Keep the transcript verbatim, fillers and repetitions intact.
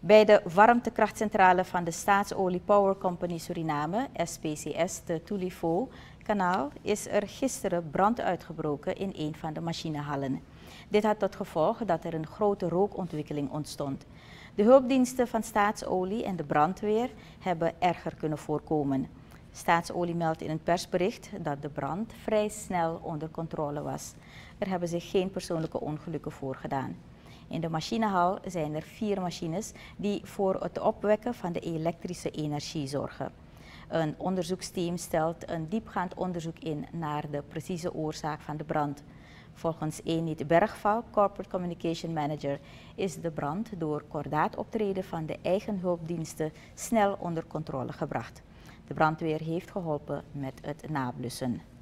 Bij de warmtekrachtcentrale van de Staatsolie Power Company Suriname, S P C S, de Tulifo-kanaal, is er gisteren brand uitgebroken in een van de machinehallen. Dit had tot gevolg dat er een grote rookontwikkeling ontstond. De hulpdiensten van Staatsolie en de brandweer hebben erger kunnen voorkomen. Staatsolie meldt in een persbericht dat de brand vrij snel onder controle was. Er hebben zich geen persoonlijke ongelukken voorgedaan. In de machinehal zijn er vier machines die voor het opwekken van de elektrische energie zorgen. Een onderzoeksteam stelt een diepgaand onderzoek in naar de precieze oorzaak van de brand. Volgens Enid Bergval, Corporate Communication Manager, is de brand door kordaat optreden van de eigen hulpdiensten snel onder controle gebracht. De brandweer heeft geholpen met het nablussen.